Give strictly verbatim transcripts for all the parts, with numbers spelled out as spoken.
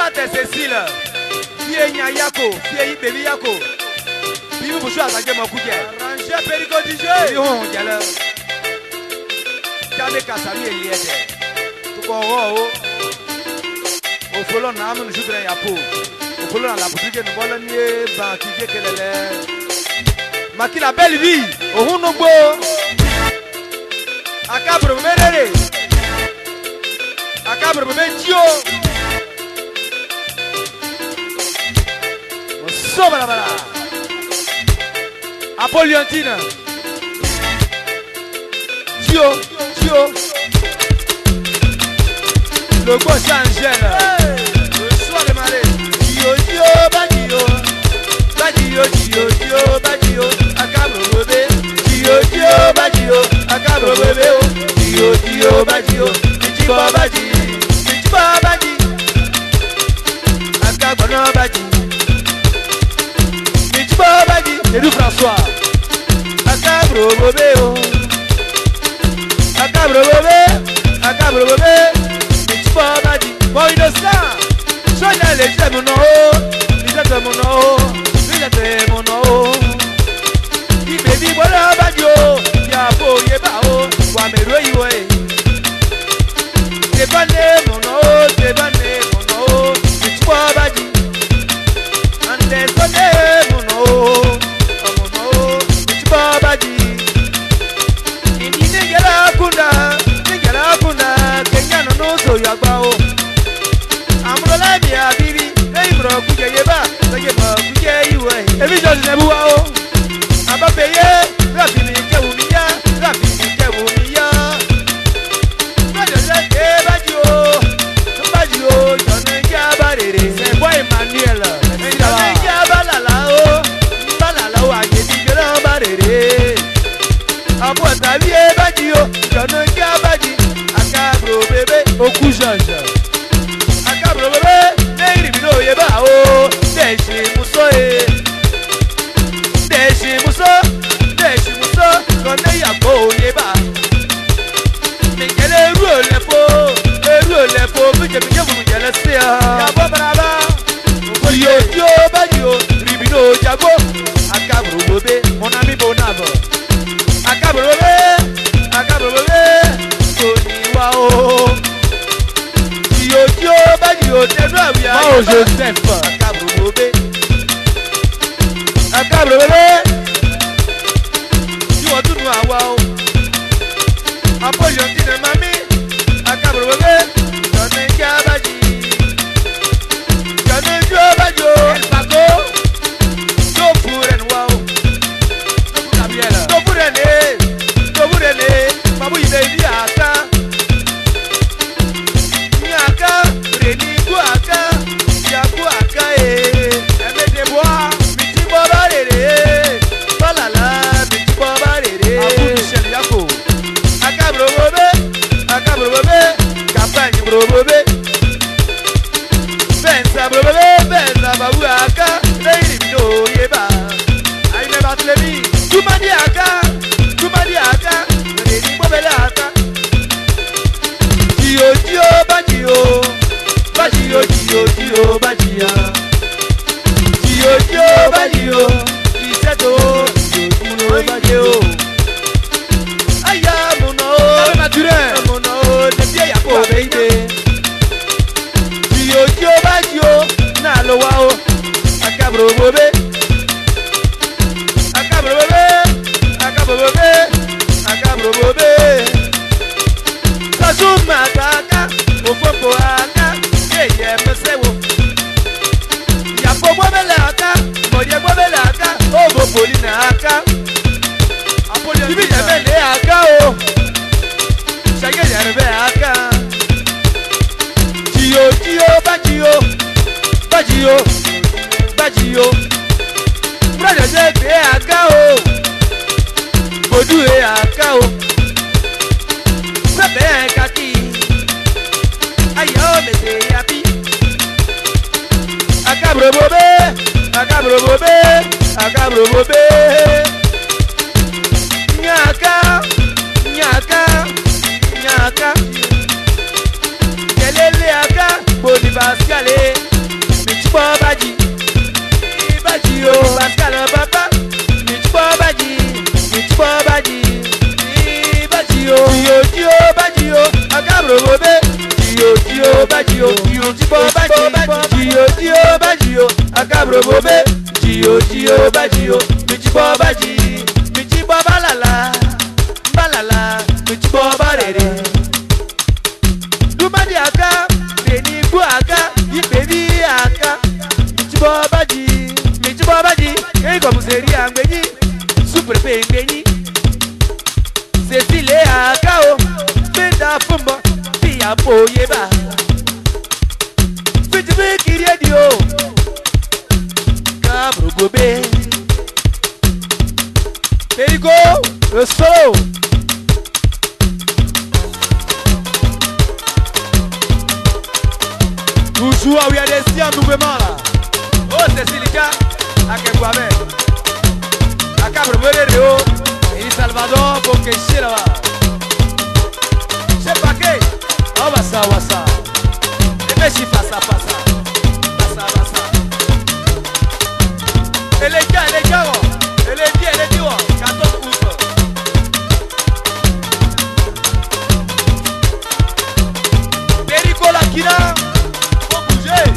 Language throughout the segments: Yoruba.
Tante Cécile, fille Nyayako, fille Baby Yako. Puis vous jouez à la game en couille. Ranger Perico D J. Oh, y'a Kame Kasami et Liede. Tout quoi, oh, au folon, n'a pas de jouer à Yapo. Au folon, la boutique de Bolognier, Banquier, qu'elle est. Maki la belle vie, au Hunobo. Akabre Merere. Akabre Metio. Sobra bala. Apoliantine. Dio, Dio. Le go Angèle. Le soir de marée. Dio, Dio, Badio. Badio, Dio, Dio, Badio. Akabre bébé. Dio, Dio, Badio. Akabre bébé. Dio, Dio, Badio. Michibo Badi. Michibo Badi. Akabre no Badi. Michibo Badi. Et nous François. Akabre bébé. Akabre bébé. Akabre bébé. Michibo Badi. Bon innocent. Sonia les j'aime non. Les j'aime mon nom. Les j'aime mon nom. Di baby bola Badio. Ya bo ye ba o. Wa me ro iwe. C'est pas né mon nom. C'est pas né mon nom. Michibo Badi. Ande sonné mon nom. Mon nom. Michibo Badi. Indi ne gela kunda. Ne gela kunda. Kenya no no so ya gba o. Amrola mi abiri. Ei bro kuje ye ba. Sege ba kuje iwe. Ebi jo ne buwa o. Abapeye. Rabi mi ke wu mi ya. Rabi mi ke wu mi ya. Brother le ke Badi o. Badi o. Jone ja barere. C'est boy Emmanuel. Jone ja balala o. Balala o aye di gelo barere. Apo tabi e Badi o. Jone ja Badi. Akabro bebe. Oku janja. Akabro bebe. Neiri mi no ye ba o. Deji muso e. Deji muso. Deji muso. Kone ya ko ye ba. Mingele ru olepo. Ru olepo. Bije bije bu mingele se ya. Ya bo braba. Yo yo Badi o. Ribino jago. Akabro bebe. Mon ami Bonavo. Akabro bebe. Akabro bebe. Tony wa o. Yo yo Badi o. Tenu awia. Mao Joseph. Akabro bebe. Akabro bebe. Yo tunu awa o. Apoliantine mami. Akabro bebe. Jone ja Badi. Jone jo Badi o. El Paco. Jo furen wa o. Gabriela. Jo furen e. Jo furen e. Mabu ide di aka. Ni aka. Reni ku aka. Ya ku aka e. Eme de bois. Michibo barere. Balala. Michibo barere. Abu Michel Yako. Akabro bebe. Akabro bebe. Campagne bro bebe. Benza bro bebe. Benza babu aka. Leiri bino yeba. Aime batlemi. Tumadi aka. Tumadi aka. Reni bobele aka. Dio dio Badi o. Badi o dio dio Badi ya. Dio dio Badi o. Iseto. Dio Badi o. Aya mono. Ave mature. Mono. Nebie ya ko beide. Dio dio Badi o. Na lo wa o. Akabro bobe. Akabro bobe. Akabro bobe. Akabro bobe. Sazuma kaka. Ofoko aka. Yeye mesewo. Ya fo bobele aka. Moye bobele aka. Obo polina aka. Ibi yebele aka o. Shage yerbe aka. Dio dio Badi o. Badi o. Badi o. Brother je be aka o. Bodu e aka o. Sebe kaki. Ayo mese yapi. Akabro bobe. Akabro bobe. Akabro bobe. Nyaka. Nyaka. Nyaka. Kelele aka. Bolivaskale. o baji o michi bo baji michi bo balala balala michi bo barere dumadi aka beni bu aka ibebi aka michi bo baji michi bo baji e ko museri angbeji super pe ngbeji Cecile aka o benda fumbo pia poyeba fitibi kiriedi o Gobe. There you go. The solo. Toujours, il y a des siens mouvements là. Oh, c'est Silica. A quel bois vert. A Cabre Berero. Et Salvador, pour que je là-bas. C'est pas que. Oh, va ça, va ça. Et bien, je passe à passe. Passa, passa. Elle est bien, elle est bien, elle est bien, elle est bien, quatorze août. Perico la Kina, faut bouger.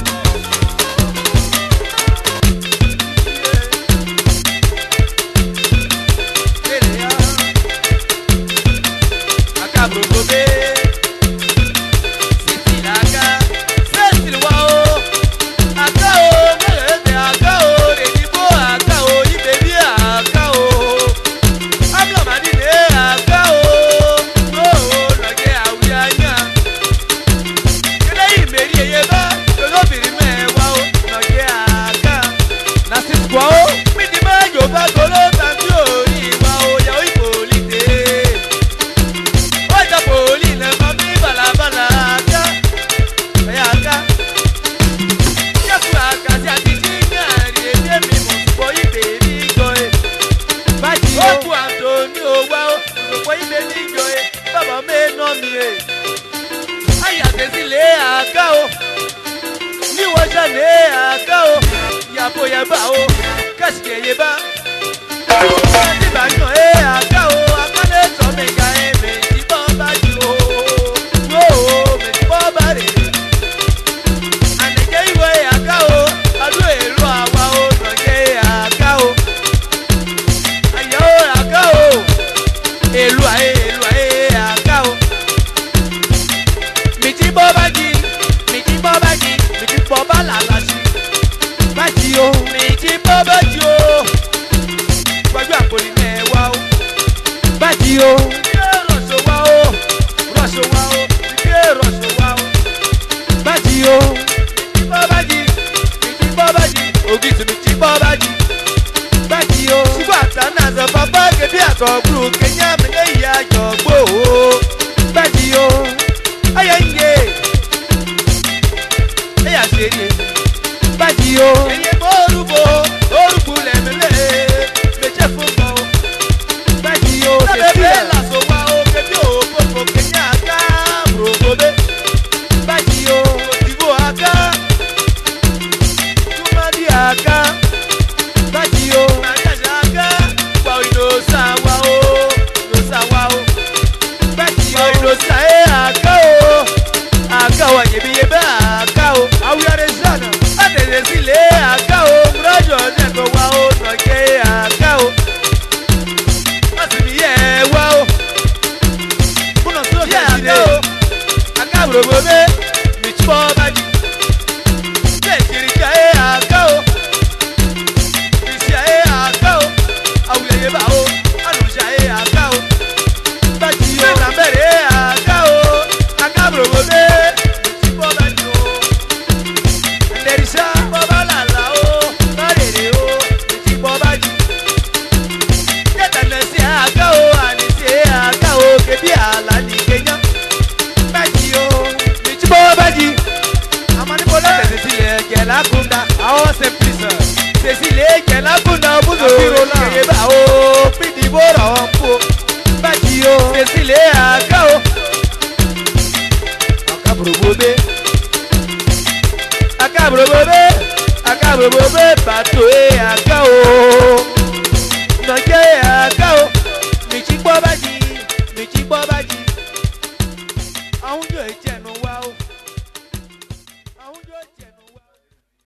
Eléa, Acabro Gobé, c'est Silaka, c'est Silwao, Akao, Melete, Akao. Àwọn yóò jẹ́